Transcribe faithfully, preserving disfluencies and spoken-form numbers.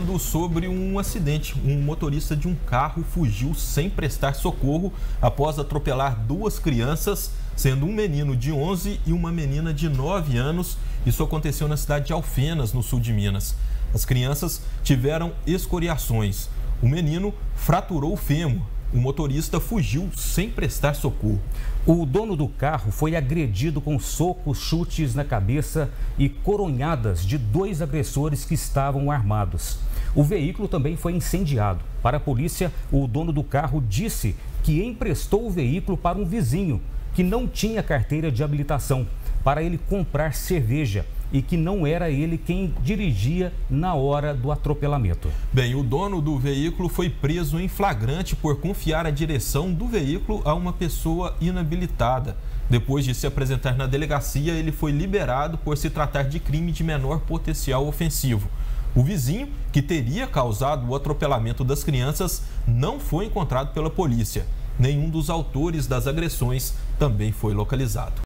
falando sobre um acidente. Um motorista de um carro fugiu sem prestar socorro após atropelar duas crianças, sendo um menino de onze e uma menina de nove anos. Isso aconteceu na cidade de Alfenas, no sul de Minas. As crianças tiveram escoriações. O menino fraturou o fêmur. O motorista fugiu sem prestar socorro. O dono do carro foi agredido com socos, chutes na cabeça e coronhadas de dois agressores que estavam armados. O veículo também foi incendiado. Para a polícia, o dono do carro disse que emprestou o veículo para um vizinho que não tinha carteira de habilitação para ele comprar cerveja e que não era ele quem dirigia na hora do atropelamento. Bem, o dono do veículo foi preso em flagrante por confiar a direção do veículo a uma pessoa inabilitada. Depois de se apresentar na delegacia, ele foi liberado por se tratar de crime de menor potencial ofensivo. O vizinho, que teria causado o atropelamento das crianças, não foi encontrado pela polícia. Nenhum dos autores das agressões também foi localizado.